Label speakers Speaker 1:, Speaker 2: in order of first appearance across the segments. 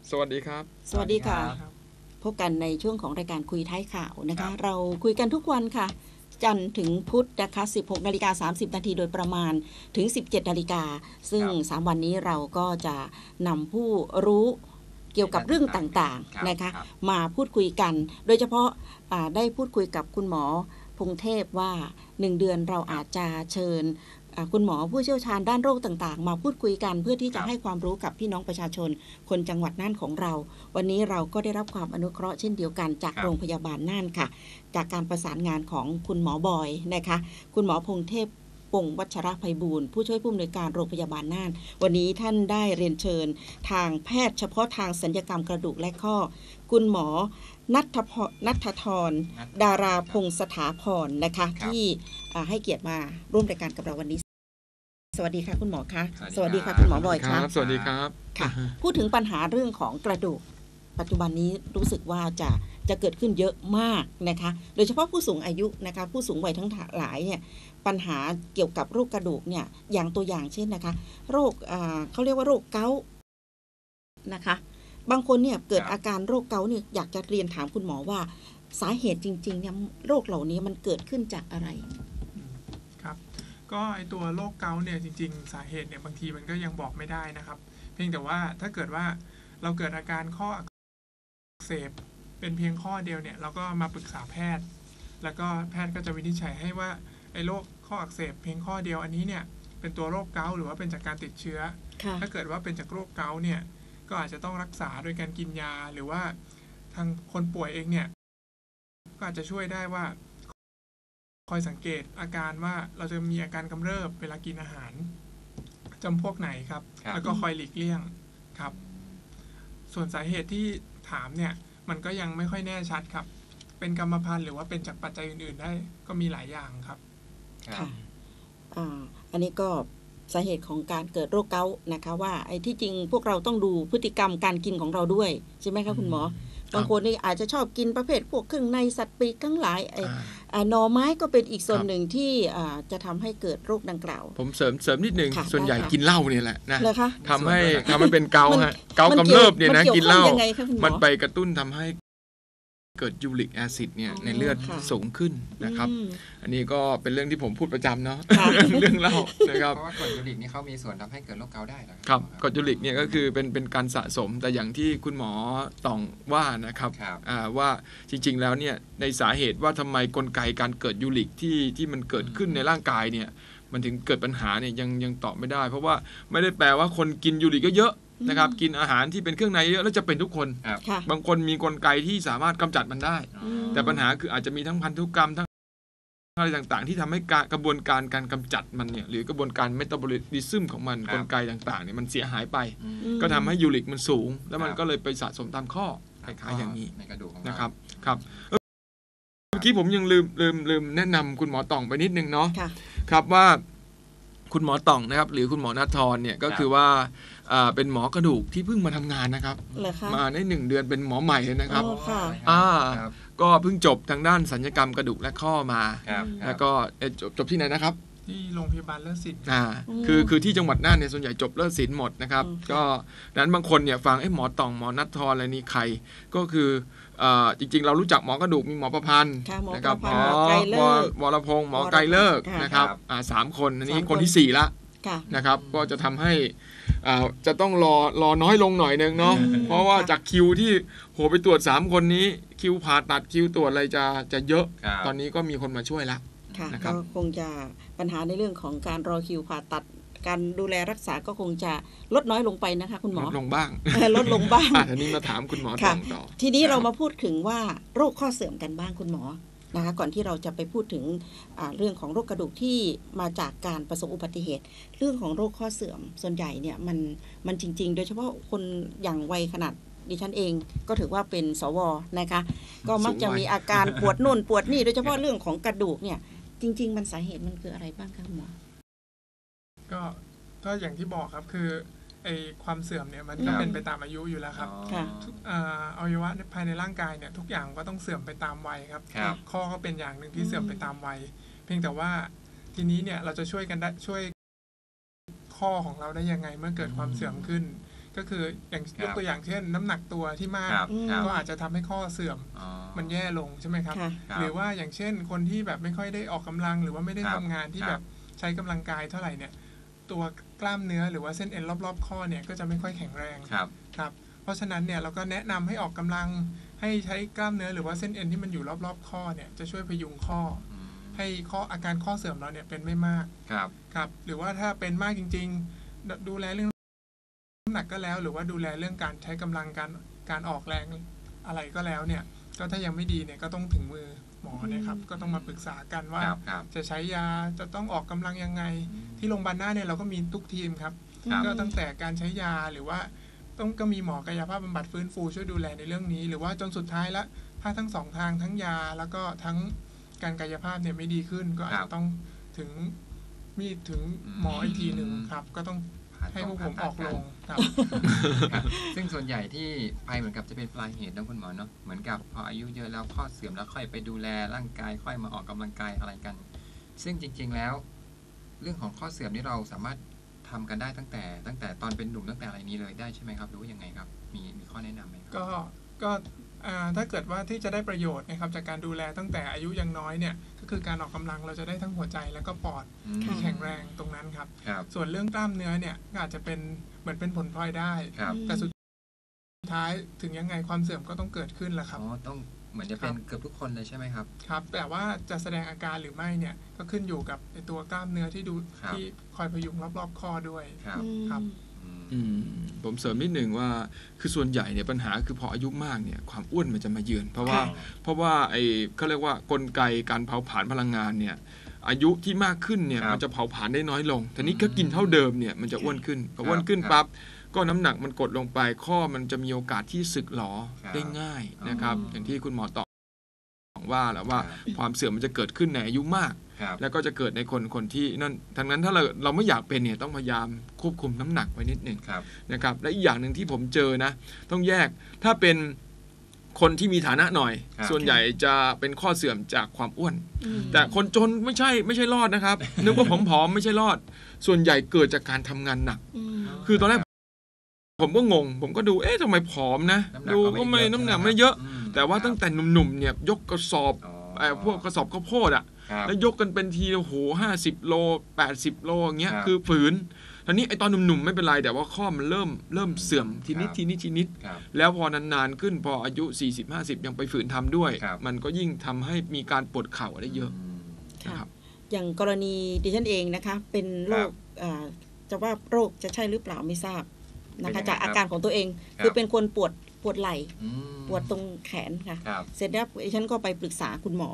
Speaker 1: สวัสดีครับ
Speaker 2: สวัสดีค่ะพบกันในช่วงของรายการคุยท้ายข่าวนะคะเราคุยกันทุกวันค่ะจันทร์ถึงพุธนะคะ 16:30 นาทีโดยประมาณถึง 17 นาฬิกาซึ่ง3วันนี้เราก็จะนำผู้รู้เกี่ยวกับเรื่องต่างๆนะคะมาพูดคุยกันโดยเฉพาะได้พูดคุยกับคุณหมอพงเทพว่า1เดือนเราอาจจะเชิญคุณหมอผู้เชี่ยวชาญด้านโรคต่างๆมาพูดคุยกันเพื่อที่จะให้ความรู้กับพี่น้องประชาชนคนจังหวัดน่านของเราวันนี้เราก็ได้รับความอนุเคราะห์เช่นเดียวกันจากโรงพยาบาลน่านค่ะจากการประสานงานของคุณหมอบอยนะคะคุณหมอพงเทพปงวัชรไพบูลย์ผู้ช่วยผู้อำนวยการโรงพยาบาลน่านวันนี้ท่านได้เรียนเชิญทางแพทย์เฉพาะทางศัลยกรรมกระดูกและข้อคุณหมอณัฐธรดาราพงษ์สถาพรนะคะที่ให้เกียรติมาร่วมรายการกับเราวันนี้สวัสดีค่ะคุณหมอคะสวัสดีค่ะคุณหมอบอยคะ
Speaker 1: สวัสดีครับ
Speaker 2: ค่ะพูดถึงปัญหาเรื่องของกระดูกปัจจุบันนี้รู้สึกว่าจะเกิดขึ้นเยอะมากนะคะโดยเฉพาะผู้สูงอายุนะคะผู้สูงวัยทั้งหลายเนี่ยปัญหาเกี่ยวกับโรคกระดูกเนี่ยอย่างตัวอย่างเช่นนะคะโรคเขาเรียกว่าโรคเกาต์นะคะบางคนเนี่ยเกิดอาการโรคเกาต์เนี่ยอยากจะเรียนถามคุณหมอว่าสาเหตุจริงๆเนี่ยโรคเหล่านี้มันเกิดขึ้นจากอะไร
Speaker 3: ครับก็ไอตัวโรคเกาต์เนี่ยจริงๆสาเหตุเนี่ยบางทีมันก็ยังบอกไม่ได้นะครับเพียงแต่ว่าถ้าเกิดว่าเราเกิดอาการข้ออักเสบเป็นเพียงข้อเดียวเนี่ยเราก็มาปรึกษาแพทย์แล้วก็แพทย์ก็จะวินิจฉัยให้ว่าไอโรคข้ออักเสบเพียงข้อเดียวอันนี้เนี่ยเป็นตัวโรคเกาต์หรือว่าเป็นจากการติดเชื้อถ้าเกิดว่าเป็นจากโรคเกาต์เนี่ยก็อาจจะต้องรักษาโดยการกินยาหรือว่าทางคนป่วยเองเนี่ยก็อาจจะช่วยได้ว่าคอยสังเกตอาการว่าเราจะมีอาการกำเริบเวลากินอาหารจำพวกไหนครับแล้วก็คอยหลีกเลี่ยงครับส่วนสาเหตุที่ถามเนี่ยมันก็ยังไม่ค่อยแน่ชัดครับเป็นกรรมพันธุ์หรือว่าเป็นจากปัจจัยอื่นๆได้ก็มีหลายอย่างครับ
Speaker 2: ค่ะอันนี้ก็สาเหตุของการเกิดโรคเกาต์นะคะว่าไอ้ที่จริงพวกเราต้องดูพฤติกรรมการกินของเราด้วยใช่ไหมคะคุณหมอบางคนนี่อาจจะชอบกินประเภทพวกเครื่องในสัตว์ปีกทั้งหลายหน่อไม้ก็เป็นอีกส่วนหนึ่งที่จะทำให้เกิดโรคดังกล่าว
Speaker 1: ผมเสริมนิดนึงส่วนใหญ่กินเหล้าเนี่ยแหละนะทำให้เป็นเกาฮะเกากำเริบเนี่ยนะกินเหล้ามันไปกระตุ้นทำให้เกิดยูริกแอซิดเนี่ยในเลือดสูงขึ้นนะครับอันนี้ก็เป็นเรื่องที่ผมพูดประจำเนาะเรื่องเล่านะครับ
Speaker 4: เพราะว่ากรดยูริกนี่เขามีส่วนทำให้เกิดโรคเกาต์ได้
Speaker 1: ครับกรดยูริกเนี่ยก็คือเป็นการสะสมแต่อย่างที่คุณหมอต่องว่านะครับว่าจริงๆแล้วเนี่ยในสาเหตุว่าทำไมกลไกการเกิดยูริกที่มันเกิดขึ้นในร่างกายเนี่ยมันถึงเกิดปัญหาเนี่ยยังตอบไม่ได้เพราะว่าไม่ได้แปลว่าคนกินยูริกก็เยอะนะครับกินอาหารที่เป็นเครื่องในเยอะแล้วจะเป็นทุกคนบางคนมีกลไกที่สามารถกำจัดมันได้แต่ปัญหาคืออาจจะมีทั้งพันธุกรรมทั้งอะไรต่างๆที่ทำให้กระบวนการการกำจัดมันเนี่ยหรือกระบวนการเมตาบอลิซึมของมันกลไกต่างๆเนี่ยมันเสียหายไปก็ทำให้ยูริกมันสูงแล้วมันก็เลยไปสะสมตามข้อคล้ายๆอย่างนี้นะครับครับเมื่อกี้ผมยังลืมแนะนำคุณหมอต่องไปนิดนึงเนาะครับว่าคุณหมอต่องนะครับหรือคุณหมอณัฐธรเนี่ยก็คือว่าเป็นหมอกระดูกที่เพิ่งมาทำงานนะครับมาใน1 เดือนเป็นหมอใหม่เลยนะครับก็เพิ่งจบทางด้านศัลยกรรมกระดูกและข้อมาแล้วก็จบที่ไหนนะครับ
Speaker 3: ที่โรงพยาบาลเลิศศิลป์
Speaker 1: คือที่จังหวัดน่านเนี่ยส่วนใหญ่จบเลิศศิลป์หมดนะครับก็นั้นบางคนเนี่ยฟังหมอต่องหมอณัฐธรอะไรนี่ใครก็คือจริงๆเรารู้จักหมอกระดูกมีหมอประพันธ์นะครับหมอวรพงษ์หมอไกรเลิกนะครับ3 คนอันนี้คนที่4ละนะครับก็จะทำให้จะต้องรอน้อยลงหน่อยนึงเนาะเพราะว่าจากคิวที่ไปตรวจ3 คนนี้คิวผ่าตัดคิวตรวจอะไรจะเยอะตอนนี้ก็มีคนมาช่วยละ
Speaker 2: ก็คงจะปัญหาในเรื่องของการรอคิวผ่าตัดการดูแลรักษาก็คงจะลดน้อยลงไปนะคะคุณหมอ
Speaker 1: ลดลงบ้าง
Speaker 2: ลดลงบ้าง
Speaker 1: ทีนี้มาถามคุณหมอต่อ
Speaker 2: ทีนี้เรามาพูดถึงว่าโรคข้อเสื่อมกันบ้างคุณหมอนะคะก่อนที่เราจะไปพูดถึงเรื่องของโรคกระดูกที่มาจากการประสบอุบัติเหตุเรื่องของโรคข้อเสื่อมส่วนใหญ่เนี่ยมันจริงๆโดยเฉพาะคนอย่างวัยขนาดดิฉันเองก็ถือว่าเป็นสวนะคะก็มักจะมีอาการปวดนู่นปวดนี่โดยเฉพาะเรื่องของกระดูกเนี่ยจริงๆมันสาเหตุมันคืออะไรบ้างคะคุณหมอ
Speaker 3: ก็อย่างที่บอกครับคือไอความเสื่อมเนี่ยมันก็เป็นไปตามอายุอยู่แล้วครับอวัยวะภายในร่างกายเนี่ยทุกอย่างก็ต้องเสื่อมไปตามวัยครับข้อก็เป็นอย่างหนึ่งที่เสื่อมไปตามวัยเพียงแต่ว่าทีนี้เนี่ยเราจะช่วยกันได้ช่วยข้อของเราได้ยังไงเมื่อเกิดความเสื่อมขึ้นก็คืออย่างยกตัวอย่างเช่นน้ำหนักตัวที่มากก็อาจจะทำให้ข้อเสื่อมมันแย่ลงใช่ไหมครับหรือว่าอย่างเช่นคนที่แบบไม่ค่อยได้ออกกำลังหรือว่าไม่ได้ทำงานที่แบบใช้กำลังกายเท่าไหร่เนี่ยตัวกล้ามเนื้อหรือว่าเส้นเอ็นรอบๆข้อเนี่ยก็จะไม่ค่อยแข็งแรงครับเพราะฉะนั้นเนี่ยเราก็แนะนำให้ออกกำลังให้ใช้กล้ามเนื้อหรือว่าเส้นเอ็นที่มันอยู่รอบๆข้อเนี่ยจะช่วยพยุงข้อให้อาการข้อเสื่อมเราเนี่ยเป็นไม่มากครับหรือว่าถ้าเป็นมากจริงๆดูแลเรื่องน้ำหนักก็แล้วหรือว่าดูแลเรื่องการใช้กำลังการออกแรงอะไรก็แล้วเนี่ยก็ถ้ายังไม่ดีเนี่ยก็ต้องถึงมือหมอเนี่ยครับก็ต้องมาปรึกษากันว่าจะใช้ยาจะต้องออกกำลังยังไงที่โรงพยาบาลหน้าเนี่ยเราก็มีทุกทีมครับก็ตั้งแต่การใช้ยาหรือว่าก็มีหมอกายภาพบำบัดฟื้นฟูช่วยดูแลในเรื่องนี้หรือว่าจนสุดท้ายละถ้าทั้งสองทางทั้งยาแล้วก็ทั้งการกายภาพเนี่ยไม่ดีขึ้นก็อาจจะต้องถึงหมออีกทีหนึ่งครับก็ต้องให้พวกผมออกลงครับ
Speaker 4: ซึ่งส่วนใหญ่ที่ไปเหมือนกับจะเป็นปลายเหตุนะคุณหมอเนาะเหมือนกับพออายุเยอะแล้วข้อเสื่อมแล้วค่อยไปดูแลร่างกายค่อยมาออกกำลังกายอะไรกันซึ่งจริงๆแล้วเรื่องของข้อเสื่อมนี่เราสามารถทำกันได้ตั้งแต่ตอนเป็นหนุ่มตั้งแต่อะไรนี้เลยได้ใช่ไหมครับหรือว่ายังไงครับมีข้อแนะนำไหม
Speaker 3: ก็ถ้าเกิดว่าที่จะได้ประโยชน์นะครับจากการดูแลตั้งแต่อายุยังน้อยเนี่ยก็คือการออกกำลังเราจะได้ทั้งหัวใจแล้วก็ปอดที่แข็งแรงตรงนั้นครับส่วนเรื่องกล้ามเนื้อเนี่ยก็อาจจะเป็นเหมือนเป็นผลพลอยได้แต่สุดท้ายถึงยังไงความเสื่อมก็ต้องเกิดขึ้นแหละครับ
Speaker 4: ต้องเหมือนจะเป็นเกือบทุกคนเลยใช่ไหมครับ
Speaker 3: ครับแต่ว่าจะแสดงอาการหรือไม่เนี่ยก็ขึ้นอยู่กับตัวกล้ามเนื้อที่คอยพยุงรอบๆข้อด้วยครับ
Speaker 1: ผมเสริมนิดหนึ่งว่าคือส่วนใหญ่เนี่ยปัญหาคือพออายุมากเนี่ยความอ้วนมันจะมาเยือนเพราะว่าเขาเรียกว่ากลไกการเผาผลาญพลังงานเนี่ยอายุที่มากขึ้นเนี่ยมันจะเผาผลาญได้น้อยลงทีนี้ก็กินเท่าเดิมเนี่ยมันจะอ้วนขึ้นพออ้วนขึ้นปั๊บก็น้ำหนักมันกดลงไปข้อมันจะมีโอกาสที่สึกหรอได้ง่ายนะครับอย่างที่คุณหมอตอบว่าแล้วว่าความเสื่อมมันจะเกิดขึ้นในอายุมากแล้วก็จะเกิดในคนที่นั่นทั้งนั้นถ้าเราไม่อยากเป็นเนี่ยต้องพยายามควบคุมน้ำหนักไว้นิดหนึ่งนะครับและอีกอย่างหนึ่งที่ผมเจอนะต้องแยกถ้าเป็นคนที่มีฐานะหน่อยส่วนใหญ่จะเป็นข้อเสื่อมจากความอ้วนแต่คนจนไม่ใช่รอดนะครับนึกว่าผอมๆไม่ใช่รอดส่วนใหญ่เกิดจากการทำงานหนักคือตอนแรกผมก็งงผมก็ดูทำไมผอมนะดูก็ไม่น้ำหนักไม่เยอะแต่ว่าตั้งแต่หนุ่มๆเนี่ยยกกระสอบพวกกระสอบข้าวโพดแล้วยกกันเป็นทีโอ้โห50 โล80 โลอย่างเงี้ยคือฝืนทีนี้ไอตอนหนุ่มๆไม่เป็นไรแต่ว่าข้อมันเริ่มเสื่อมทีนิดแล้วพอนานๆขึ้นพออายุ40-50ยังไปฝืนทำด้วยมันก็ยิ่งทำให้มีการปวดเข่าได้เยอะ
Speaker 2: นะครับอย่างกรณีดิฉันเองนะคะเป็นโรคจะว่าโรคจะใช่หรือเปล่าไม่ทราบนะคะจากอาการของตัวเองคือเป็นคนปวดไหล่ปวดตรงแขนค่ะเสร็จแล้วดิฉันก็ไปปรึกษาคุณหมอ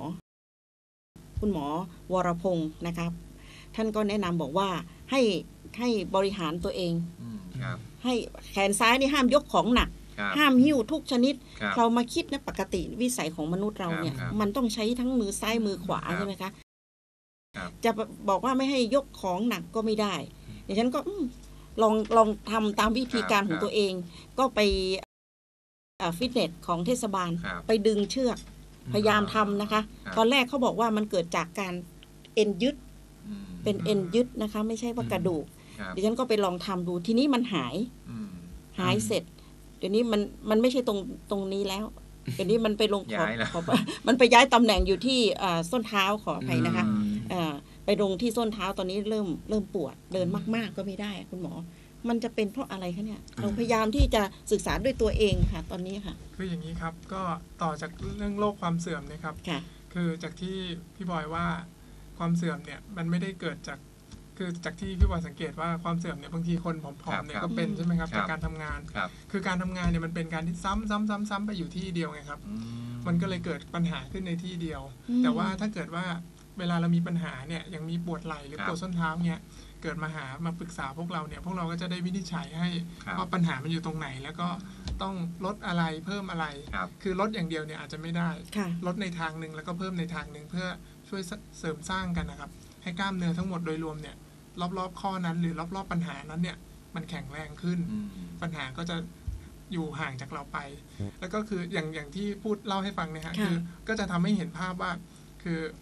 Speaker 2: วรพงศ์นะครับท่านก็แนะนำบอกว่าให้บริหารตัวเองให้แขนซ้ายนี่ห้ามยกของหนักห้ามหิ้วทุกชนิดเรามาคิดนะปกติวิสัยของมนุษย์เราเนี่ยมันต้องใช้ทั้งมือซ้ายมือขวาใช่ไหมคะจะบอกว่าไม่ให้ยกของหนักก็ไม่ได้ดิฉันก็ลองทำตามวิธีการของตัวเองก็ไปฟิตเนสของเทศบาลไปดึงเชือกพยายามทำนะคะตอนแรกเขาบอกว่ามันเกิดจากการเอ็นยึดเป็นเอ็นยึดนะคะไม่ใช่ว่ากระดูกดิฉันก็ไปลองทำดูทีนี้มันหายเสร็จเดี๋ยวนี้มันไม่ใช่ตรงนี้แล้วเดี๋ยวนี้มันไปลงขอมันไปย้ายตำแหน่งอยู่ที่ส้นเท้าขออภัยนะคะไปลงที่ส้นเท้าตอนนี้เริ่มปวดเดินมากๆก็ไม่ได้คุณหมอมันจะเป็นเพราะอะไรคะเนี่ยเราพยายามที่จะศึกษาด้วยตัวเองค่ะตอนนี้ค่ะ
Speaker 3: คืออย่างนี้ครับก็ต่อจากเรื่องโรคความเสื่อมนะครับคือจากที่พี่บอยว่าความเสื่อมเนี่ยมันไม่ได้เกิดจากที่พี่บอยสังเกตว่าความเสื่อมเนี่ยบางทีคนผอมๆเนี่ยก็เป็นใช่ไหมครับจากการทำงานคือการทำงานเนี่ยมันเป็นการที่ซ้ำไปอยู่ที่เดียวไงครับมันก็เลยเกิดปัญหาขึ้นในที่เดียวแต่ว่าถ้าเกิดว่าเวลาเรามีปัญหาเนี่ยอย่างมีปวดไหล่หรือปวดส้นเท้าเนี่ยเกิดมาปรึกษาพวกเราเนี่ยพวกเราก็จะได้วินิจฉัยให้ว่าปัญหามันอยู่ตรงไหนแล้วก็ต้องลดอะไรเพิ่มอะไรคือลดอย่างเดียวเนี่ยอาจจะไม่ได้ลดในทางนึงแล้วก็เพิ่มในทางนึงเพื่อช่วยเสริมสร้างกันนะครับให้กล้ามเนื้อทั้งหมดโดยรวมเนี่ยรอบๆข้อนั้นหรือรอบๆปัญหานั้นเนี่ยมันแข็งแรงขึ้นปัญหาก็จะอยู่ห่างจากเราไปแล้วก็คืออย่างที่พูดเล่าให้ฟังนะฮะคือก็จะทำให้เห็นภาพว่าคือพ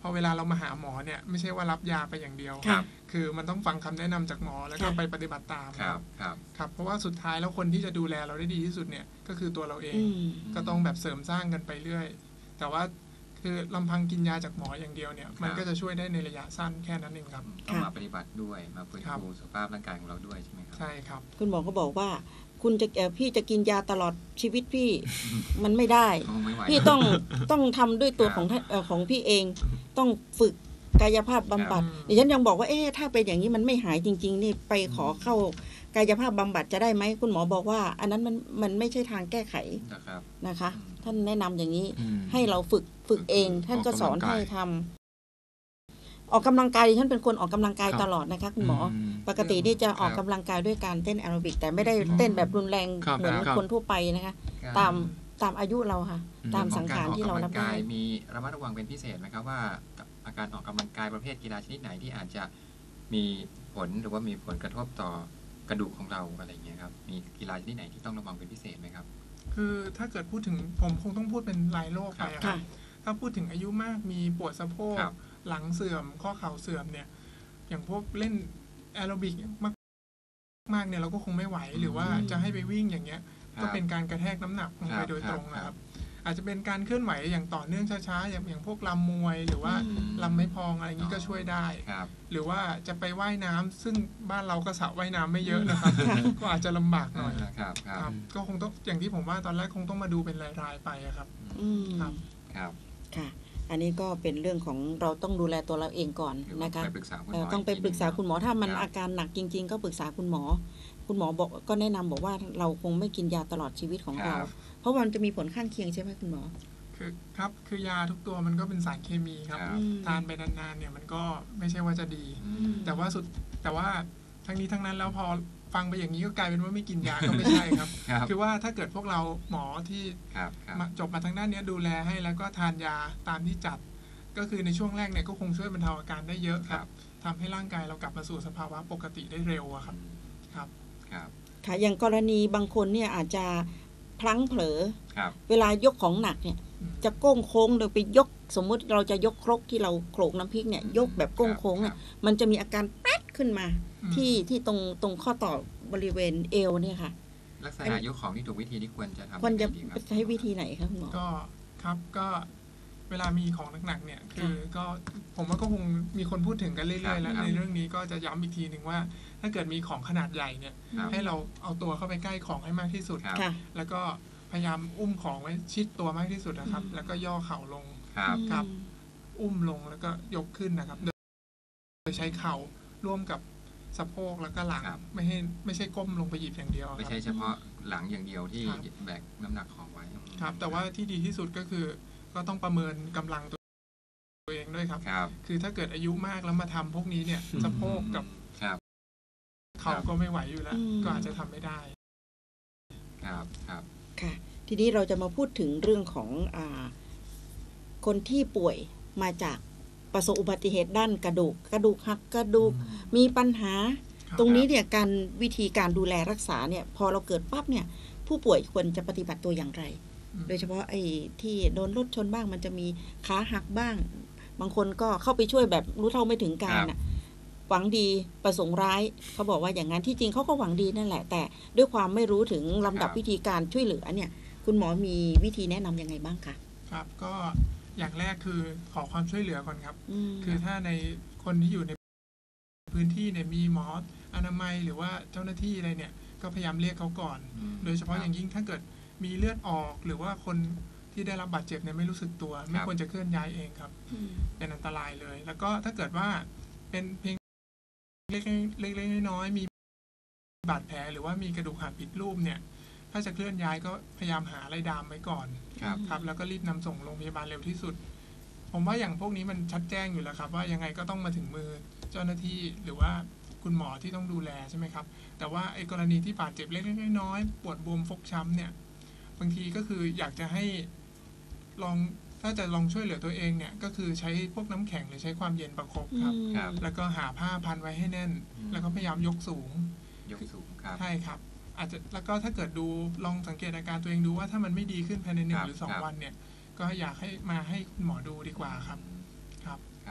Speaker 3: พอเวลาเรามาหาหมอเนี่ยไม่ใช่ว่ารับยาไปอย่างเดียว
Speaker 2: ครับ
Speaker 3: คือมันต้องฟังคำแนะนำจากหมอแล้วก็ไปปฏิบัติตาม
Speaker 4: ครับ
Speaker 3: ครับเพราะว่าสุดท้ายแล้วคนที่จะดูแลเราได้ดีที่สุดเนี่ยก็คือตัวเราเอง
Speaker 2: อืม
Speaker 3: ก็ต้องแบบเสริมสร้างกันไปเรื่อยแต่ว่าคือลำพังกินยาจากหมออย่างเดียวเนี่ยมันก็จะช่วยได้ในระยะสั้นแค่นั้นเองครับ
Speaker 4: ต้องมาปฏิบัติด้วยมาฟื้นฟูสุขภาพร่างกายของเราด้วยใช่ไหมครับ
Speaker 3: ใช่ครับ
Speaker 2: คุณหมอก็บอกว่าคุณจะพี่จะกินยาตลอดชีวิตพี่ มันไม่ได้
Speaker 4: ไม่ไหว
Speaker 2: พี่ต้องทำด้วยตัวของของพี่เองต้องฝึกกายภาพบำบัด
Speaker 3: ครับ
Speaker 2: ดิฉันยังบอกว่าถ้าเป็นอย่างนี้มันไม่หายจริง ๆ นี่ไปขอเข้ากายภาพบำบัดจะได้ไหมคุณหมอบอกว่า อันนั้นมันไม่ใช่ทางแก้ไข
Speaker 4: นะครับ
Speaker 2: นะคะ ท่านแนะนำอย่างนี้
Speaker 1: อืม
Speaker 2: ให้เราฝึกเอง ท่านก็สอนให้ทำออกกำลังกายดิฉันเป็นคนออกกำลังกาย
Speaker 1: ครับ
Speaker 2: ตลอดนะคะคุณหมอ
Speaker 1: ม
Speaker 2: ปกตินี่จะออก
Speaker 4: ครับ
Speaker 2: กำลังกายด้วยการเต้นแอโรบิกแต่ไม่ได้เต้นแบบรุนแรง
Speaker 1: ครับ
Speaker 2: เหมือน
Speaker 1: ครับ
Speaker 2: คนทั่วไปนะคะ ตามอายุเราค่ะ ตามสังขารที่เรารับได้
Speaker 4: มีระมัดระวังเป็นพิเศษไหมครับว่าอาการออกกำลังกายประเภทกีฬาชนิดไหนที่อาจจะมีผลหรือว่ามีผลกระทบต่อกระดูกของเราอะไรอย่างเงี้ยครับมีกีฬาชนิดไหนที่ต้องระวังเป็นพิเศษไหมครับ
Speaker 3: คือถ้าเกิดพูดถึงผมคงต้องพูดเป็นรายโรคไปอะครับ
Speaker 2: ค่ะ
Speaker 3: ถ้าพูดถึงอายุมากมีปวดสะโพก
Speaker 4: ครับ
Speaker 3: หลังเสื่อมข้อเข่าเสื่อมเนี่ยอย่างพวกเล่นแอโรบิกมากเนี่ยเราก็คงไม่ไหวหรือว่าจะให้ไปวิ่งอย่างเงี้ย ก็เป็นการกระแทกน้ำหนักลงไปโดยตรงนะครับ อาจจะเป็นการเคลื่อนไหวอย่างต่อเนื่องช้าๆอย่างพวกลำมวยหรือว่าลำไม้พองอะไรอย่างนี้ก็ช่วยได้
Speaker 4: ครับ
Speaker 3: หรือว่าจะไปว่ายน้ำซึ่งบ้านเราก็สระว่ายน้ำไม่เยอะนะครับ ก็อาจจะลำบากหน่อย
Speaker 4: ครับค
Speaker 3: ค
Speaker 4: รั
Speaker 3: รับ บก็คงต้องอย่างที่ผมว่าตอนแรกคงต้องมาดูเป็นรายๆไปอะครับ
Speaker 2: อืม
Speaker 3: ครับ
Speaker 4: ครับ
Speaker 2: ค่ะ อันนี้ก็เป็นเรื่องของเราต้องดูแลตัวเราเองก่อน
Speaker 4: หรือว่า
Speaker 2: นะคะ
Speaker 4: ไปปรึกษาคุณหมอ
Speaker 2: ต้องไปปรึกษาคุณหมอถ้ามัน
Speaker 4: ครับ
Speaker 2: อาการหนักจริง ๆ ก็ปรึกษาคุณหมอ คุณหมอบอกก็แนะนำบอกว่าเราคงไม่กินยาตลอดชีวิตของเรา
Speaker 4: ครับ
Speaker 2: เพราะว่ามันจะมีผลข้างเคียงใช่ไหมคุณหมอ
Speaker 3: คือยาทุกตัวมันก็เป็นสารเคมีครับ
Speaker 4: ครับ
Speaker 3: ทานไปนานๆเนี่ยมันก็ไม่ใช่ว่าจะดี
Speaker 4: อืม
Speaker 3: แต่ว่าทั้งนี้ทั้งนั้นแล้วพอฟังไปอย่างนี้ก็กลายเป็นว่าไม่กินยาก็ไม่ใช่ครับ
Speaker 4: ครับ
Speaker 3: คือว่าถ้าเกิดพวกเราหมอที่
Speaker 4: ครับครับ
Speaker 3: จบมาทางด้านเนี้ยดูแลให้แล้วก็ทานยาตามที่จัด ก็คือในช่วงแรกเนี่ยก็คงช่วยบรรเทาอาการได้เยอะครับทำให้ร่างกายเรากลับมาสู่สภาวะปกติได้เร็วอะครับ ครับ
Speaker 4: ครับ
Speaker 2: ค่ะอย่างกรณีบางคนเนี่ยอาจจะพลั้งเผลอ
Speaker 4: ครับ
Speaker 2: เวลายกของหนักเนี่ย จะโก้งโค้งโดยไปยกสมมุติเราจะยกครกที่เราโขลกน้ำพริกเนี่ยยกแบบโก้งโค้งเนี่ยมันจะมีอาการแป๊ดขึ้นมา
Speaker 3: อืม
Speaker 2: ที่ตรงข้อต่อบริเวณเอวเนี่ยค่ะ
Speaker 4: ลักษณะยกของที่ถูกวิธีที่ควรจะทำ
Speaker 2: ควรจะ
Speaker 4: ยังไงดีครับ
Speaker 2: ใช้วิธีไหนคะคุณหมอ
Speaker 3: ก็ครับก็เวลามีของหนักๆเนี่ยคือก็ผมว่าก็คงมีคนพูดถึงกันเรื่อยๆแล้วในเรื่องนี้ก็จะย้ำอีกทีหนึ่งว่า ถ้าเกิดมีของขนาดใหญ่เนี่ย
Speaker 4: ครับ
Speaker 3: ให้เราเอาตัวเข้าไปใกล้ของให้มากที่สุด
Speaker 4: ครับ
Speaker 2: ค่ะ
Speaker 3: แล้วก็พยายามอุ้มของไว้ชิดตัวมากที่สุดนะครับ แล้วก็ย่อเข่าลง
Speaker 4: ครับ
Speaker 3: ครับ อุ้มลงแล้วก็ยกขึ้นนะครับ โดยใช้เข่าร่วมกับสะโพกแล้วก็หลัง
Speaker 4: ครับ
Speaker 3: ไม่ใช่ก้มลงไปหยิบอย่างเดียว
Speaker 4: ไม่
Speaker 3: ครั
Speaker 4: ใช่
Speaker 3: บ
Speaker 4: เฉพาะหลังอย่างเดียวที่
Speaker 3: ครับ
Speaker 4: แบกน้ำหนักของไว้
Speaker 3: ครับ แต่ว่าที่ดีที่สุดก็คือ ก็ต้องประเมินกำลังตัวเองด้วยครับ
Speaker 4: ครับ
Speaker 3: คือถ้าเกิดอายุมากแล้วมาทำพวกนี้เนี่ยสะโพกกับ
Speaker 4: ครับ
Speaker 3: เข่าก็ไม่ไหวอยู่แล้ว
Speaker 2: อืม
Speaker 3: ก็อาจจะทำไม่ได้
Speaker 4: ครับครับ
Speaker 2: ค่ะ ทีนี้เราจะมาพูดถึงเรื่องของคนที่ป่วยมาจากประสบอุบัติเหตุด้านกระดูกหักกระดูกมีปัญหา
Speaker 3: ครับ
Speaker 2: ตรงนี้เนี่ยการวิธีการดูแลรักษาเนี่ยพอเราเกิดปั๊บเนี่ยผู้ป่วยควรจะปฏิบัติตัวอย่างไร โดยเฉพาะไอ้ที่โดนรถชนบ้างมันจะมีขาหักบ้าง บางคนก็เข้าไปช่วยแบบรู้เท่าไม่ถึงการน่ะหวังดีประสงค์ร้ายเขาบอกว่าอย่างนั้นที่จริงเขาก็หวังดีนั่นแหละ แต่ด้วยความไม่รู้ถึงลำดับวิธีการช่วยเหลือเนี่ย คุณหมอมีวิธีแนะนำยังไงบ้างคะ
Speaker 3: ครับก็อย่างแรกคือขอความช่วยเหลือก่อนครับ
Speaker 2: ม
Speaker 3: คือถ้าในคนที่อยู่ในพื้นที่เนี่ยมีหมออนามัยหรือว่าเจ้าหน้าที่อะไรเนี่ยก็พยายามเรียกเขาก่อน โดยเฉพาะอย่างยิ่งถ้าเกิดมีเลือดออกหรือว่าคนที่ได้รับบาดเจ็บเนี่ยไม่รู้สึกตัว ไม่ควรจะเคลื่อนย้ายเองครับ เป็นอันตรายเลย แล้วก็ถ้าเกิดว่าเป็นเพียงเล็กๆน้อยๆมีบาดแผลหรือว่ามีกระดูกหักผิดรูปเนี่ย ถ้าจะเคลื่อนย้ายก็พยายามหาอะไรดามไว้ก่อน
Speaker 4: ครับ
Speaker 3: ครับ แล้วก็รีบนำส่งโรงพยาบาลเร็วที่สุด ผมว่าอย่างพวกนี้มันชัดแจ้งอยู่แล้วครับ ว่ายังไงก็ต้องมาถึงมือเจ้าหน้าที่หรือว่าคุณหมอที่ต้องดูแลใช่ไหมครับ แต่ว่าไอ้กรณีที่บาดเจ็บเล็กๆน้อยๆปวดบวมฟกช้ำเนี่ย บางทีก็คืออยากจะให้ลองถ้าจะลองช่วยเหลือตัวเองเนี่ยก็คือใช้พวกน้ำแข็งหรือใช้ความเย็นประคบครับ
Speaker 4: ครับ
Speaker 3: แล้วก็หาผ้าพันไว้ให้แน่น แล้วก็พยายามยกสูง
Speaker 4: ยกสูงครับ
Speaker 3: ใช่ครับ อาจจะแล้วก็ถ้าเกิดดูลองสังเกตอาการตัวเองดูว่าถ้ามันไม่ดีขึ้นภายในหนึ่
Speaker 4: ค
Speaker 3: ง
Speaker 4: รับ
Speaker 3: หรือสอง
Speaker 4: ครับ
Speaker 3: วันเนี่ย ก็อยากให้มาให้คุณหมอดูดีกว่าครับ ครับ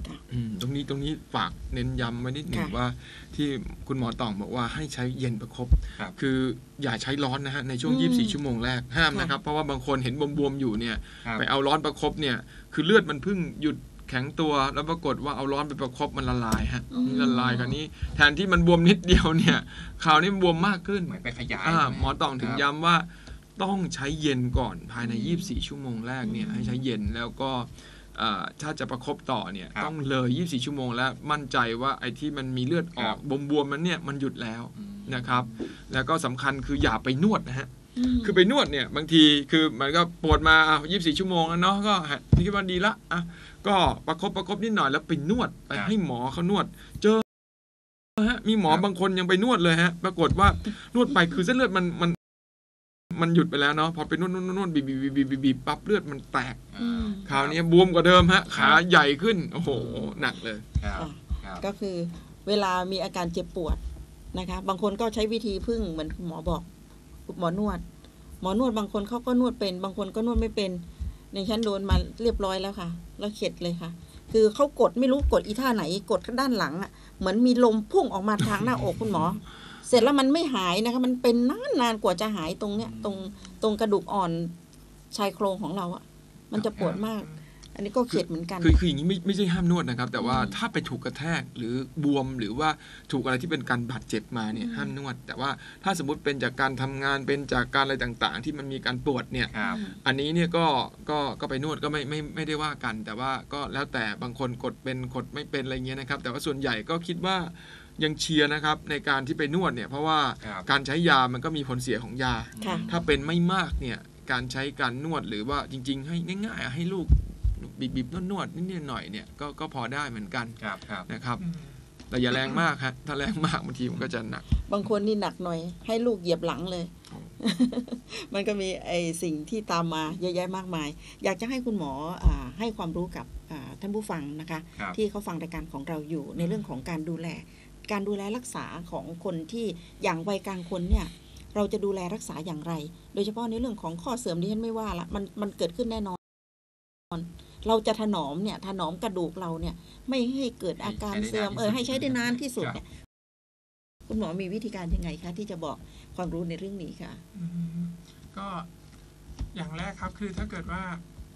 Speaker 1: ตรงนี้ฝากเน้นย้ำไว้นิดหนึ่งว่าที่คุณหมอต่องบอกว่าให้ใช้เย็นประคบคืออย่าใช้ร้อนนะฮะในช่วง24ชั่วโมงแรกห้ามนะครับเพราะว่าบางคนเห็นบวมๆอยู่เนี่ยไปเอาร้อนประคบเนี่ยคือเลือดมันเพิ่งหยุดแข็งตัวแล้วปรากฏว่าเอาร้อนไปประคบมันละลายฮะละลายคราวนี้แทนที่มันบวมนิดเดียวเนี่ยคราวนี้บวมมากขึ้น
Speaker 4: เหมือนไปขยาย
Speaker 1: หมอต่องถึงย้ำว่าต้องใช้เย็นก่อนภายใน24ชั่วโมงแรกเนี่ยให้ใช้เย็นแล้วก็ถ้าจะประคบต่อเนี่ยต้องเลย24ชั่วโมงแล้วมั่นใจว่าไอ้ที่มันมีเลือดออกบวมๆมันเนี่ยมันหยุดแล้วนะครับแล้วก็สำคัญคืออย่าไปนวดนะฮะคือไปนวดเนี่ยบางทีคือมันก็ปวดมา24ชั่วโมงแล้วเนาะก็นี่ก็ดีละก็ประคบนิดหน่อยแล้วไปนวดไปให้หมอเขานวดเจอฮะมีหมอบางคนยังไปนวดเลยฮะปรากฏว่านวดไปคือเส้นเลือดมันหยุดไปแล้วเนาะพอไปนวดบีบปั๊บเลือดมันแตกคราวนี้บวมกว่าเดิมฮะขาใหญ่ขึ้นโอ้โหหนักเลย
Speaker 2: ก็คือเวลามีอาการเจ็บปวดนะคะบางคนก็ใช้วิธีพึ่งเหมือนหมอบอกหมอนวดบางคนเขาก็นวดเป็นบางคนก็นวดไม่เป็นในชั้นโดนมาเรียบร้อยแล้วค่ะแล้วเข็ดเลยค่ะคือเขากดไม่รู้กดอีท่าไหนกดด้านหลังอ่ะเหมือนมีลมพุ่งออกมาทางหน้าอกคุณหมอเสร็จแล้วมันไม่หายนะคะมันเป็นนานกว่าจะหายตรงเนี้ยตรงกระดูกอ่อนชายโครงของเราอ่ะมันจะปวดมากอันนี้ก็เข็ดเหมือนกัน
Speaker 1: คืออย่างนี้ไม่ใช่ห้ามนวดนะครับแต่ว่าถ้าไปถูกกระแทกหรือบวมหรือว่าถูกอะไรที่เป็นการบาดเจ็บมาเนี่ยห้ามนวดแต่ว่าถ้าสมมติเป็นจากการทำงานเป็นจากการอะไรต่างๆที่มันมีการปวดเนี่ยอันนี้เนี่ยก็ไปนวดก็ไม่ได้ว่ากันแต่ว่าก็แล้วแต่บางคนกดเป็นกดไม่เป็นอะไรเงี้ยนะครับแต่ว่าส่วนใหญ่ก็คิดว่ายังเชียร์นะครับในการที่ไปนวดเนี่ยเพราะว่าการใช้ยามันก็มีผลเสียของยาถ้าเป็นไม่มากเนี่ยการใช้การนวดหรือว่าจริงๆให้ง่ายๆให้ลูกบีบนวดนิดหน่อยเนี่ยก็พอได้เหมือนกันนะครับแต่อย่าแรงมากฮะถ้าแรงมากบางทีมันก็จะหนัก
Speaker 2: บางคนนี่หนักหน่อยให้ลูกเหยียบหลังเลยมันก็มีไอ้สิ่งที่ตามมาเยอะแยะมากมายอยากจะให้คุณหมอให้ความรู้กับท่านผู้ฟังนะคะที่เขาฟังรายการของเราอยู่ในเรื่องของการดูแลรักษาของคนที่อย่างวัยกลางคนเนี่ยเราจะดูแลรักษาอย่างไรโดยเฉพาะในเรื่องของข้อเสื่อมที่ฉันไม่ว่าละมันเกิดขึ้นแน่นอนเราจะถนอมกระดูกเราเนี่ยไม่ให้เกิดอาการเสื่อมให้ใช้ได้นานที่สุดเนี่ยคุณหมอมีวิธีการยังไงคะที่จะบอกความรู้ในเรื่องนี้ค่ะ
Speaker 3: ก็อย่างแรกครับคือถ้าเกิดว่า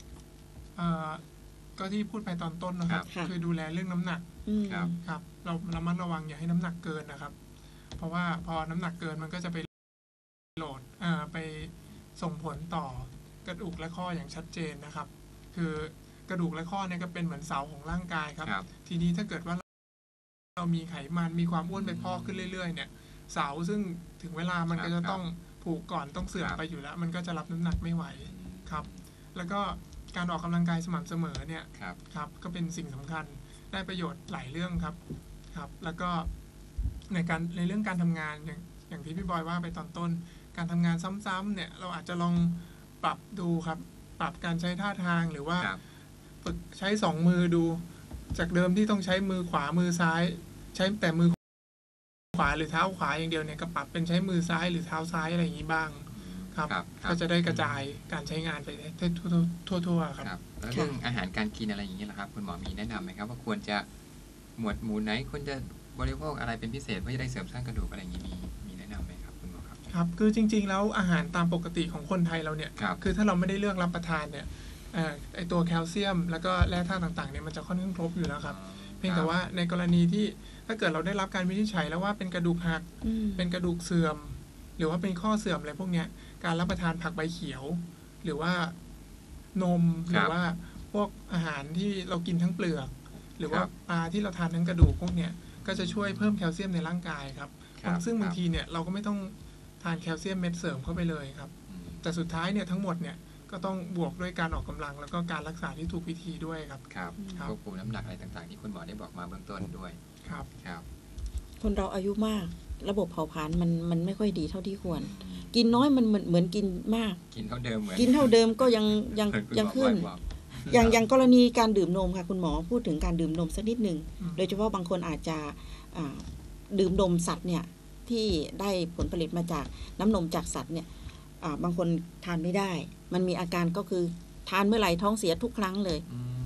Speaker 3: ก็ที่พูดไปตอนต้นนะครับคือดูแลเรื่องน้ำหนักครับเราระมัดระวังอย่าให้น้ำหนักเกินนะครับเพราะว่าพอน้ำหนักเกินมันก็จะไปโหลดไปส่งผลต่อกระดูกและข้ออย่างชัดเจนนะครับคือกระดูกและข้อเนี่ยก็เป็นเหมือนเสาของร่างกายครับทีนี้ถ้าเกิดว่าเรามีไขมันมีความอ้วนไปพอกขึ้นเรื่อยๆเนี่ยเสาซึ่งถึงเวลามันก็จะต้องผูกก่อนต้องเสื่อมไปอยู่แล้วมันก็จะรับน้ำหนักไม่ไหวครับแล้วก็การออกกำลังกายสม่ำเสมอเนี่ยครับก็เป็นสิ่งสำคัญได้ประโยชน์หลายเรื่องครับแล้วก็ในเรื่องการทำงานอย่างที่พี่บอยว่าไปตอนต้นการทำงานซ้ำๆเนี่ยเราอาจจะลองปรับดูครับปรับการใช้ท่าทางหรือว่าฝึกใช้2มือดูจากเดิมที่ต้องใช้มือขวามือซ้ายใช้แต่มือขวาหรือเท้าขวาอย่างเดียวเนี่ยก็ปรับเป็นใช้มือซ้ายหรือเท้าซ้ายอะไรอย่างนี้บ้างครับก็จะได้กระจายการใช้งานไปทั่วๆครับ
Speaker 4: แล้วเรื่องอาหารการกินอะไรอย่างนี้ล่ะครับคุณหมอมีแนะนำไหมครับว่าควรจะหมวดหมู่ไหนควรจะบริโภคอะไรเป็นพิเศษเพื่อจะได้เสริมสร้างกระดูกอะไรอย่างนี้มีแนะนำไหมครับคุณหมอ
Speaker 3: ครับคือจริงๆแล้วอาหารตามปกติของคนไทยเราเนี่ยคือถ้าเราไม่ได้เลือกรับประทานเนี่ยไอตัวแคลเซียมแล้วก็แร่ธาตุต่างๆเนี่ยมันจะค่อนข้างครบอยู่แล้วครับเพียงแต่ว่าในกรณีที่ถ้าเกิดเราได้รับการวินิจฉัยแล้วว่าเป็นกระดูกหักเป็นกระดูกเสื่อมหรือว่าเป็นข้อเสื่อมอะไรพวกเนี้ยการรับประทานผักใบเขียวหรือว่านมหรือว่าพวกอาหารที่เรากินทั้งเปลือกหรือว่าปลาที่เราทานทั้งกระดูกพวกเนี้ยก็จะช่วยเพิ่มแคลเซียมในร่างกายครับซึ่งบางทีเนี่ยเราก็ไม่ต้องทานแคลเซียมเม็ดเสริมเข้าไปเลยครับแต่สุดท้ายเนี่ยทั้งหมดเนี่ยก็ต้องบวกด้วยการออกกำลังแล้วก็การรักษาที่ถูกวิธีด้วยครับ
Speaker 4: ควบคุมน้ำหนักอะไรต่างๆที่คุณหมอได้บอกมาเบื้องต้นด้วย
Speaker 3: ครับ
Speaker 2: คนเราอายุมากระบบเผาผลาญมันไม่ค่อยดีเท่าที่ควรกินน้อยมันเหมือนกินมาก
Speaker 4: กินเท่าเ
Speaker 2: ดิมก็ยังขึ้นอย่างกรณีการดื่มนมค่ะคุณหมอพูดถึงการดื่มนมสักนิดหนึ่งโดยเฉพาะบางคนอาจจะดื่มนมสัตว์เนี่ยที่ได้ผลผลิตมาจากน้ำนมจากสัตว์เนี่ยบางคนทานไม่ได้มันมีอาการก็คือทานเมื่อไหร่ท้องเสียทุกครั้งเลย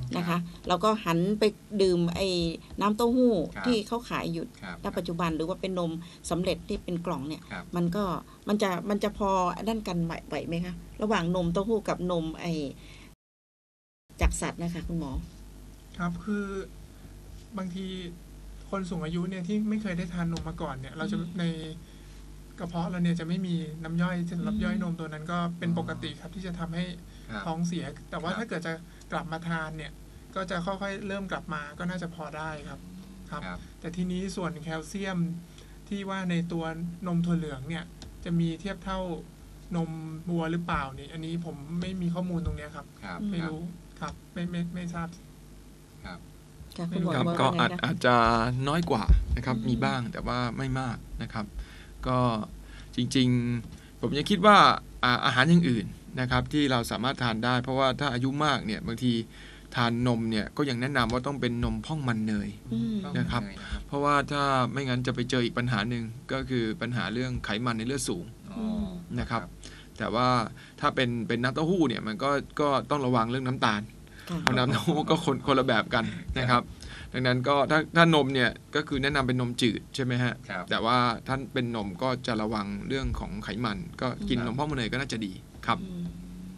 Speaker 2: นะคะเราก็หันไปดื่มไอ้น้ำเต้าหู้
Speaker 4: ครับ
Speaker 2: ที่เขาขายอยู่
Speaker 4: ครับ
Speaker 2: ณปัจจุบันหรือว่าเป็นนมสำเร็จที่เป็นกล่องเนี่ย
Speaker 4: ครับ
Speaker 2: มันจะพอด้านกันไหวไหมคะระหว่างนมเต้าหู้กับนมไอ้จากสัตว์นะคะคุณหมอ
Speaker 3: ครับคือบางทีคนสูงอายุเนี่ยที่ไม่เคยได้ทานนมมาก่อนเนี่ยเราจะในกระเพาะเราเนี่ยจะไม่มีน้ำย่อยสำหรับย่อยนมตัวนั้นก็เป็นปกติครับที่จะทำให้
Speaker 4: ครับ
Speaker 3: ท้องเสีย แต่ว่า
Speaker 4: ครับ
Speaker 3: ถ้าเกิดจะกลับมาทานเนี่ยก็จะค่อยๆเริ่มกลับมาก็น่าจะพอได้ครับครับ
Speaker 4: ครับ
Speaker 3: แต่ทีนี้ส่วนแคลเซียมที่ว่าในตัวนมถั่วเหลืองเนี่ยจะมีเทียบเท่านมวัวหรือเปล่านี่อันนี้ผมไม่มีข้อมูลตรงเนี้ยครับ
Speaker 4: ครับ
Speaker 2: อื
Speaker 3: ไม่
Speaker 4: ครับ
Speaker 3: รู้ครับไม่ทราบ
Speaker 2: ค่ะคุณหมอ
Speaker 1: ครับ
Speaker 2: ว่า
Speaker 1: ก็
Speaker 2: ไงนะ
Speaker 1: อาจจะน้อยกว่านะครับ
Speaker 2: อืม
Speaker 1: มีบ้างแต่ว่าไม่มากนะครับ ก็จริงๆผมยังคิดว่าอาหารอย่างอื่นนะครับที่เราสามารถทานได้ เพราะว่าถ้าอายุมากเนี่ยบางทีทานนมเนี่ยก็ยังแนะนำว่าต้องเป็นนมพ่องมันเนย
Speaker 2: อืม
Speaker 1: นะครับ เพราะว่าถ้าไม่งั้นจะไปเจออีกปัญหาหนึ่งก็คือปัญหาเรื่องไขมันในเลือดสูง
Speaker 4: อ๋อ
Speaker 1: นะครับ แต่ว่าถ้าเป็นน้ำเต้าหู้เนี่ยมันก็ต้องระวังเรื่องน้ำตาล
Speaker 2: ค่ะ
Speaker 1: เพราะน้ำเต้าหู้ก็คนละแบบกันนะครับ ดังนั้นก็ถ้านมเนี่ยก็คือแนะนำเป็นนมจืดใช่ไหมฮะ
Speaker 4: ครับ
Speaker 1: แต่ว่าถ้าเป็นนมก็จะระวังเรื่องของไขมัน ก็กิน
Speaker 4: ครับ
Speaker 1: นมพ่อมเนยก็น่าจะดีครับ
Speaker 2: อืม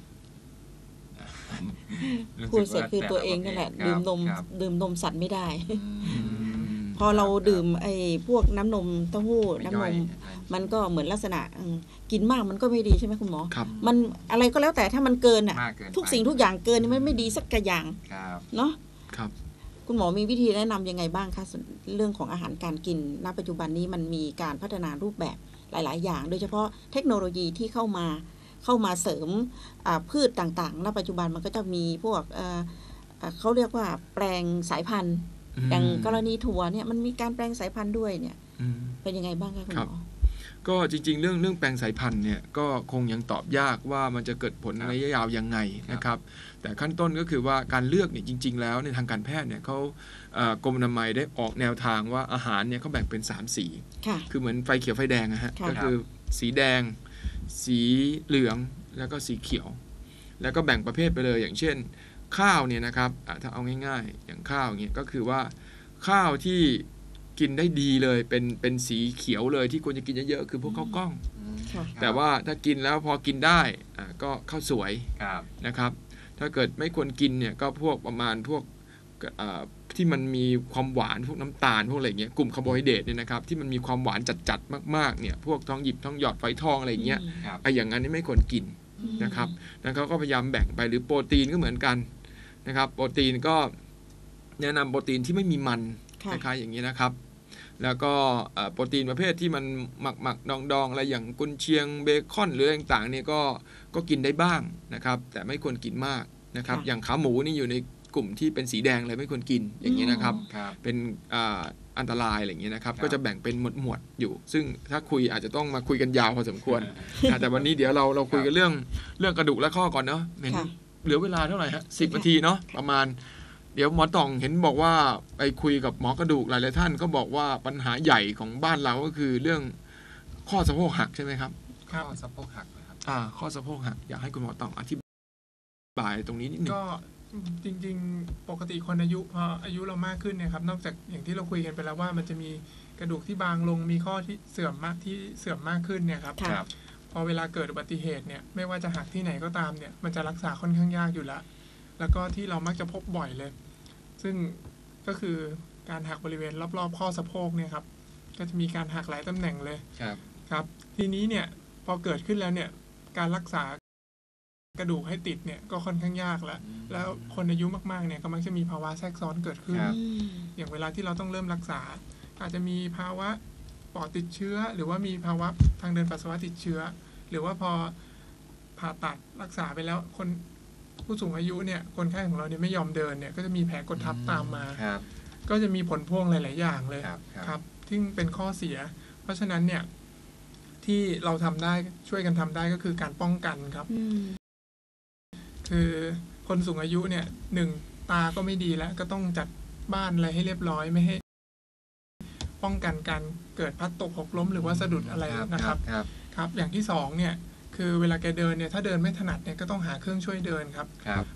Speaker 4: รู้
Speaker 2: พู
Speaker 4: สึ
Speaker 2: ด
Speaker 4: ก
Speaker 2: เสร็จ
Speaker 4: ว่า
Speaker 2: คือตัว
Speaker 4: แ
Speaker 2: เองนั่นแหละ
Speaker 4: ครับ
Speaker 2: ดื่มนม
Speaker 4: ครับ
Speaker 2: ดื่มนมสัตว์ไม่ได้
Speaker 4: อืม
Speaker 2: พอเราดื่มไอ้พวกน้ำนมเต้าหู้
Speaker 4: ไม่
Speaker 2: น้ำ
Speaker 4: ย่
Speaker 2: น
Speaker 4: อย
Speaker 2: ม มันก็เหมือนลักษณะกินมากมันก็ไม่ดีใช่ไหมคุณหมอ
Speaker 1: ครับ
Speaker 2: มันอะไรก็แล้วแต่ถ้ามันเกินอ่ะ
Speaker 4: มากเกินไป
Speaker 2: ทุกสิ่งทุกอย่างเกินนี่มันไม่ดีสักกระอย่าง
Speaker 4: ครับ
Speaker 2: เนาะ
Speaker 1: ครับ
Speaker 2: คุณหมอมีวิธีแนะนำยังไงบ้างคะส่วนเรื่องของอาหารการกินณปัจจุบันนี้มันมีการพัฒนารูปแบบหลาย ๆ อย่าง โดยเฉพาะเทคโนโลยีที่เข้ามาเสริมพืชต่างๆณปัจจุบันมันก็จะมีพวกเขาเรียกว่าแปลงสายพันธุ์ อย่างกรณีถั่วเนี่ยมันมีการแปลงสายพันธุ์ด้วยเนี่ย
Speaker 1: อืม
Speaker 2: เป็นยังไงบ้างคะคุณ
Speaker 1: ครั
Speaker 2: ห
Speaker 1: บ
Speaker 2: มอ
Speaker 1: ก็จริงๆเรื่องแปลงสายพันธุ์เนี่ยก็คงยังตอบยากว่ามันจะเกิดผล
Speaker 4: ครับ
Speaker 1: ระยะยาวยังไง
Speaker 4: ครับ
Speaker 1: นะครับ แต่ขั้นต้นก็คือว่าการเลือกเนี่ยจริง ๆ แล้วในทางการแพทย์เนี่ยเขากรมอนามัยได้ออกแนวทางว่าอาหารเนี่ยเขาแบ่งเป็น3สี
Speaker 2: ค่ะ
Speaker 1: คือเหมือนไฟเขียวไฟแดงนะฮะ
Speaker 2: ค่ะ
Speaker 1: ก็คือสีแดง สีเหลืองแล้วก็สีเขียว แล้วก็แบ่งประเภทไปเลยอย่างเช่น ข้าวเนี่ยนะครับถ้าเอาง่ายๆ อย่างข้าวเนี่ยก็คือว่าข้าวที่กินได้ดีเลยเป็นสีเขียวเลยที่ควรจะกินเยอะๆคือพวกข้าวกล้อง
Speaker 4: อืม
Speaker 2: ค่ะ
Speaker 1: แต่ว่าถ้ากินแล้วพอกินได้ก็ข้าวสวย
Speaker 4: ครับ นะครับ
Speaker 1: ถ้าเกิดไม่ควรกินเนี่ยก็พวกประมาณพวกที่มันมีความหวานพวกน้ำตาลพวกอะไรเงี้ยกลุ่มคาร์โบไฮเดรตเนี่ยนะครับที่มันมีความหวานจัดๆมากๆเนี่ยพวกทองหยิบทองหยอดฝอยทองอะไรเงี้ย
Speaker 4: ครับ
Speaker 1: ไอ้อย่างนั้นนี่ไม่ควรกินนะครับแล้วเขาก็พยายามแบ่งไปหรือโปรตีนก็เหมือนกันนะครับโปรตีนก็แนะนำโปรตีนที่ไม่มีมัน
Speaker 2: ค่ะ
Speaker 1: คล้ายๆอย่างนี้นะครับ แล้วก็โปรตีนประเภทที่มันหมักดองอะไรอย่างกุนเชียงเบคอนหรืออะไรต่างๆเนี่ยก็กินได้บ้างนะครับแต่ไม่ควรกินมากนะครับ
Speaker 2: ค่ะ
Speaker 1: อย่างขาหมูนี่อยู่ในกลุ่มที่เป็นสีแดงเลยไม่ควรกินอย่างนี้นะครับ
Speaker 4: ครับ
Speaker 1: เป็นอันตรายอะไรอย่างเงี้ยนะครับ
Speaker 4: ครับ
Speaker 1: ก็จะแบ่งเป็นหมวดๆอยู่ ซึ่งถ้าคุยอาจจะต้องมาคุยกันยาวพอสมควร แต่วันนี้เดี๋ยวเราคุยกันเรื่องกระดูกและข้อก่อนเนาะเห็น
Speaker 2: ค่ะ
Speaker 1: เหลือเวลาเท่าไหร่ฮะ10 นาทีเนาะประมาณ เดี๋ยวหมอต่องเห็นบอกว่าไปคุยกับหมอกระดูกหลายๆท่านก็บอกว่าปัญหาใหญ่ของบ้านเราก็คือเรื่องข้อสะโพกหักใช่ไหมครับ
Speaker 3: ครับ
Speaker 4: ข้อสะโพกหักนะครับ
Speaker 1: ข้อสะโพกหักอยากให้คุณหมอต่องอธิบายตรงนี้นิดนึง
Speaker 3: ก็จริงๆ ปกติคนอายุพออายุเรามากขึ้นเนี่ยครับนอกจากอย่างที่เราคุยกันไปแล้วว่ามันจะมีกระดูกที่บางลงมีข้อที่เสื่อมมากขึ้นเนี่ยครับ
Speaker 2: ค่ะ
Speaker 3: พอเวลาเกิดอุบัติเหตุเนี่ยไม่ว่าจะหักที่ไหนก็ตามเนี่ยมันจะรักษาค่อนข้างยากอยู่แล้วแล้วก็ที่เรามักจะพบบ่อยเลย ซึ่งก็คือการหักบริเวณรอบๆข้อสะโพกเนี่ยครับก็จะมีการหักหลายตำแหน่งเลย
Speaker 4: ครับ
Speaker 3: ครับทีนี้เนี่ยพอเกิดขึ้นแล้วเนี่ยการรักษากระดูกให้ติดเนี่ยก็ค่อนข้างยากแล้วคนอายุมากๆเนี่ยก็มักจะมีภาวะแทรกซ้อนเกิดขึ้น
Speaker 4: ครับ
Speaker 3: อย่างเวลาที่เราต้องเริ่มรักษา อาจจะมีภาวะปอดติดเชื้อ หรือว่ามีภาวะทางเดินปัสสาวะติดเชื้อ หรือว่าพอผ่าตัดรักษาไปแล้วคนผู้สูงอายุเนี่ยคนไข้ของเราเนี่ยไม่ยอมเดินเนี่ยก็จะมีแผลกดทับตามมา
Speaker 4: ครับ
Speaker 3: ก็จะมีผลพวงหลาย ๆ อย่างเลย
Speaker 4: ครับ
Speaker 3: ครับที่เป็นข้อเสีย เพราะฉะนั้นเนี่ยที่เราทำได้ช่วยกันทำได้ก็คือการป้องกันครับ คือคนสูงอายุเนี่ยหนึ่งตาก็ไม่ดีแล้วก็ต้องจัดบ้านอะไรให้เรียบร้อยไม่ให้ป้องกันการเกิดพลัดตกหกล้มหรือว่าสะดุดอะไรนะครับ
Speaker 4: ครับ
Speaker 3: ครับ อย่างที่สองเนี่ยคือเวลาแกเดินเนี่ยถ้าเดินไม่ถนัดเนี่ยก็ต้องหาเครื่องช่วยเดินครับ
Speaker 4: ครับ
Speaker 3: เพ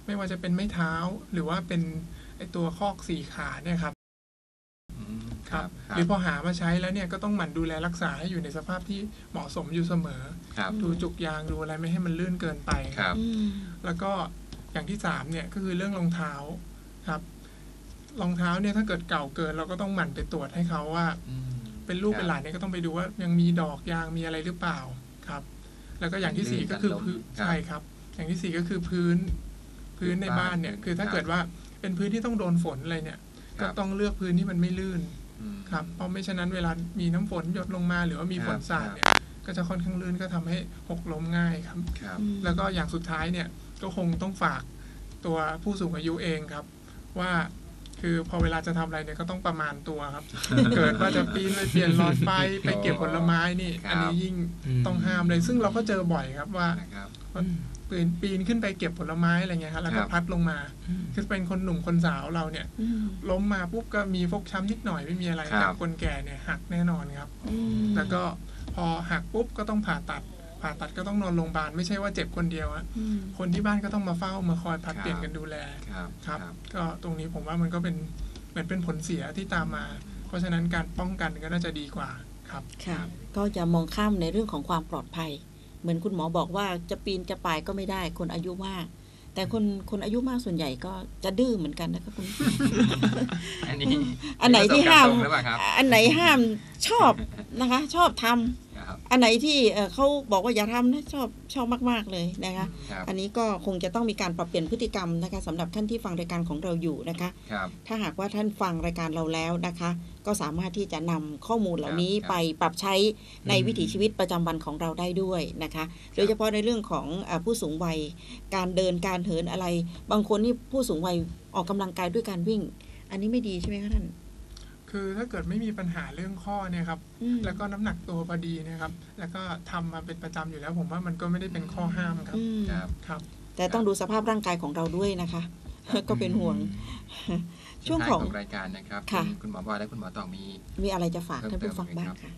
Speaker 3: ไม่ว่าจะเป็นไม้เท้าหรือว่าเป็นไอตัวคอก4ขาเนี่ยครับครับหรือพอหามาใช้แล้วเนี่ยก็ต้องหมั่นดูแลรักษาให้อยู่ในสภาพที่เหมาะสมอยู่เสมอดูจุกยางดูอะไรไม่ให้มันลื่นเกินไปครับแล้วก็อย่างที่3เนี่ยก็คือเรื่องรองเท้าครับรองเท้าเนี่ยถ้าเกิดเก่าเกินเราก็ต้องหมั่นไปตรวจให้เขาว่าเป็นลูกเป็นหลานเนี่ยก็ต้องไปดูว่ายังมีดอกยางมีอะไรหรือเปล่าครับแล้วก็อย่างที่4ก็คือใช่ครับอย่างที่4ก็คือพื้นในบ้านเนี่ยคือถ้าเกิดว่าเป็นพื้นที่ต้องโดนฝนอะไรเนี่ยก็ต้องเลือกพื้นที่มันไม่ลื่นครับเพราะไม่ฉะนั้นเวลามีน้ำฝนหยดลงมาหรือว่ามีฝนสาดเนี่ยก็จะค่อนข้างลื่นก็ทำให้หกล้มง่ายครับแล้วก็อย่างสุดท้ายเนี่ยก็คงต้องฝากตัวผู้สูงอายุเองครับว่าคือพอเวลาจะทำอะไรเนี่ยก็ต้องประมาณตัวครับ เกิดว่าจะปีนไปเปลี่ยนหลอดไฟไปเก็บผลไม้นี่อันนี้ยิ่งต้องห้ามเลยซึ่งเราก็เจอบ่อยครับว่าปีนขึ้นไปเก็บผลไม้อะไรเงี้ยครับแล้วก็พัดลงมาคือเป็นคนหนุ่มคนสาวเราเนี่ยล้มมาปุ๊บก็มีฟกช้ำนิดหน่อยไม่มีอะไรแต่คนแก่เนี่ยหักแน่นอนครับแล้วก็พอหักปุ๊บก็ต้องผ่าตัดก็ต้องนอนโรงพยาบาลไม่ใช่ว่าเจ็บคนเดียวอะคนที่บ้านก็ต้องมาเฝ้ามาคอยพัดเปลี่ยนกันดูแลครับก็ตรงนี้ผมว่ามันก็เป็นเหมือนเป็นผลเสียที่ตามมาเพราะฉะนั้นการป้องกันก็น่าจะดีกว่าครับ
Speaker 2: ค่ะก็จะมองข้ามในเรื่องของความปลอดภัยเหมือนคุณหมอบอกว่าจะปีนจะป่ายก็ไม่ได้คนอายุมากแต่คนอายุมากส่วนใหญ่ก็จะดื้อเหมือนกันนะคะคุณอันไหนที่ห้ามอันไหนห้ามชอบนะคะชอบทำอันไหนที่เขาบอกว่าอย่าทำนะชอบมากๆเลยนะคะอันนี้ก็คงจะต้องมีการปรับเปลี่ยนพฤติกรรมนะคะสำหรับท่านที่ฟังรายการของเราอยู่นะคะถ้าหากว่าท่านฟังรายการเราแล้วนะคะก็สามารถที่จะนำข้อมูลเหล่านี้ไปปรับใช้ในวิถีชีวิตประจำวันของเราได้ด้วยนะคะโดยเฉพาะในเรื่องของผู้สูงวัยการเดินการเหินอะไรบางคนนี่ผู้สูงวัยออกกำลังกายด้วยการวิ่งอันนี้ไม่ดีใช่ไหมคะท่าน
Speaker 3: คือถ้าเกิดไม่มีปัญหาเรื่องข้อเนี่ยครับแล้วก็น้ำหนักตัวพอดีนะครับแล้วก็ทำมาเป็นประจำอยู่แล้วผมว่ามันก็ไม่ได้เป็นข้อห้ามครับครับ
Speaker 2: แต่ต้องดูสภาพร่างกายของเราด้วยนะคะก็เป็นห่วงช่วงของ
Speaker 4: รายการนะครับคุณหมอบอยและคุณหมอตอง
Speaker 2: มีอะไรจะฝากท่านผู้ฟังบ้างคะ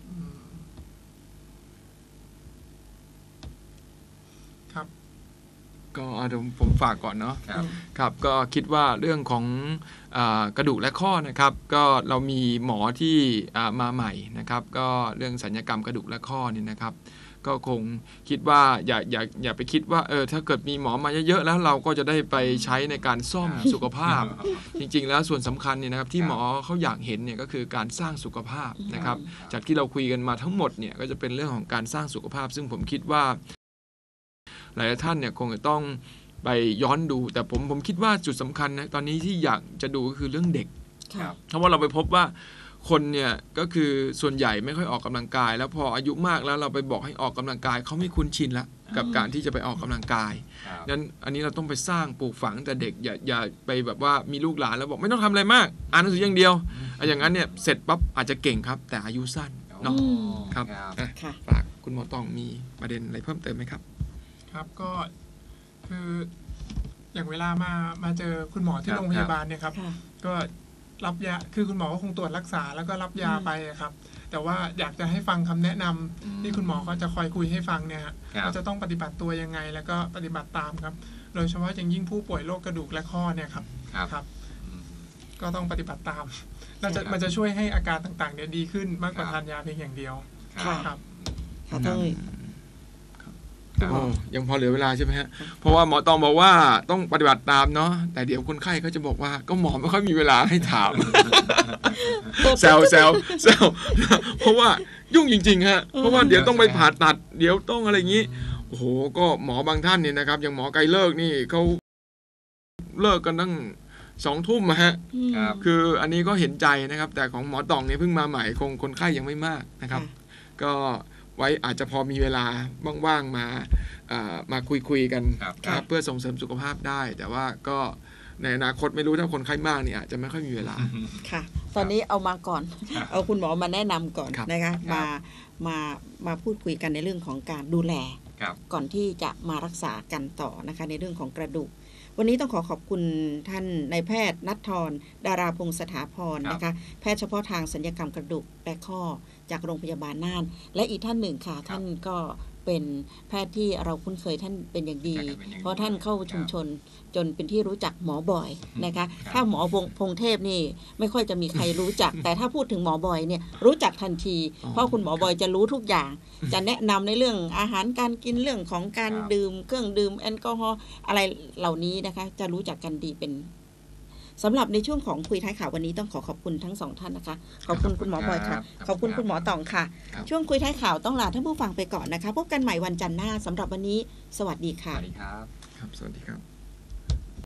Speaker 3: ครับ
Speaker 1: ก็เดี๋ยวผมฝากก่อนเนาะครับก็คิดว่าเรื่องของกระดูกและข้อนะครับก็เรามีหมอที่มาใหม่นะครับก็เรื่องศัลยกรรมกระดูกและข้อนี่นะครับก็คงคิดว่าอย่าไปคิดว่าถ้าเกิดมีหมอมาเยอะๆแล้วเราก็จะได้ไปใช้ในการซ่อมสุขภาพจริงๆแล้วส่วนสำคัญเนี่ยนะครับที่หมอเขาอยากเห็นเนี่ยก็คือการสร้างสุขภาพนะครับจากที่เราคุยกันมาทั้งหมดเนี่ยก็จะเป็นเรื่องของการสร้างสุขภาพซึ่งผมคิดว่าหลายท่านเนี่ยคงจะต้องไปย้อนดูแต่ผมคิดว่าจุดสำคัญนะตอนนี้ที่อยากจะดูก็คือเรื่องเด็กเพราะว่าเราไปพบว่าคนเนี่ยก็คือส่วนใหญ่ไม่ค่อยออกกำลังกายแล้วพออายุมากแล้วเราไปบอกให้ออกกำลังกายเขาไม่คุ้นชินละกับการที่จะไปออกกำลังกายนั้นอันนี้เราต้องไปสร้างปลูกฝังแต่เด็กอย่าไปแบบว่ามีลูกหลานแล้วบอกไม่ต้องทำอะไรมากอ่านหนังสืออย่างเดียวอย่างนั้นเนี่ยเสร็จปั๊บอาจจะเก่งครับแต่อายุสั้นเนาะครับฝากคุณหมอต้องมีประเด็นอะไรเพิ่มเติมไหมครับ
Speaker 3: ครับก็คืออย่างเวลามาเจอคุณหมอที่โรงพยาบาลเนี่ยครับก็รับยาคือคุณหมอก็คงตรวจรักษาแล้วก็รับยาไปครับแต่ว่าอยากจะให้ฟังคำแนะนำที่คุณหมอก็จะคอยคุยให้ฟังเนี่ยว่าจะต้องปฏิบัติตัวยังไงแล้วก็ปฏิบัติตามครับโดยเฉพาะอย่างยิ่งผู้ป่วยโรคกระดูกและข้อเนี่ยครับก็ต้องปฏิบัติตามมันจะช่วยให้อาการต่างๆเนี่ยดีขึ้นมากกว่าทานยาเพียงอย่างเดียวครับ
Speaker 1: ยังพอเหลือเวลาใช่ไหมฮะเพราะว่าหมอตองบอกว่าต้องปฏิบัติตามเนาะแต่เดี๋ยวคนไข้เขาจะบอกว่าก็หมอไม่ค่อยมีเวลาให้ถามแซวเพราะว่ายุ่งจริงๆฮะเพราะว่าเดี๋ยวต้องไปผ่าตัดเดี๋ยวต้องอะไรอย่างนี้โอ้โหก็หมอบางท่านเนี่ยนะครับอย่างหมอไกลเลิกนี่เขาเลิกกันตั้ง20:00 นฮะคืออันนี้ก็เห็นใจนะครับแต่ของหมอตองเนี่ยเพิ่งมาใหม่คงคนไข้ยังไม่มากนะครับก็ไว้อาจจะพอมีเวลาว่างๆมาคุยกันเพื่อส่งเสริมสุขภาพได้แต่ว่าก็ในอนาคตไม่รู้ถ้าคนไข้มากเนี่ยอาจจะไม่ค่อยมีเวลา
Speaker 2: ค่ะตอนนี้เอามาก่อนเอาคุณหมอมาแนะนำก่อนนะคะมาพูดคุยกันในเรื่องของการดูแลก่อนที่จะมารักษากันต่อนะคะในเรื่องของกระดูกวันนี้ต้องขอบคุณท่านนายแพทย์ณัฐธร ดาราพงษ์สถาพรนะคะแพทย์เฉพาะทางศัลยกรรมกระดูกและข้อจากโรงพยาบาลน่านและอีกท่านหนึ่งค่ะท่านก็เเป็นแพทย์ที่เราคุ้นเคยท่านเป็นอย่างดี เพราะท่านเข้าชุมชนจนเป็นที่รู้จักหมอบอยนะคะถ้าหมอพงเทพนี่ไม่ค่อยจะมีใครรู้จัก แต่ถ้าพูดถึงหมอบอยเนี่ยรู้จักทันที เพราะคุณหมอบอยจะรู้ทุกอย่าง จะแนะนำในเรื่องอาหารการกินเรื่องของการดื่มเครื่องดื่มแอลกอฮอล์อะไรเหล่านี้นะคะจะรู้จักกันดีเป็นสำหรับในช่วงของคุยท้ายข่าววันนี้ต้องขอบคุณทั้งสองท่านนะคะขอบคุณคุณหมอบอยค่ะขอบคุณคุณหมอตองค่ะช่วงคุยท้ายข่าวต้องลาท่านผู้ฟังไปก่อนนะคะพบกันใหม่วันจันทร์หน้าสำหรับวันนี้สวัสดีค่ะ
Speaker 4: สวัสดีครับ
Speaker 1: ครับสวัสดีครับ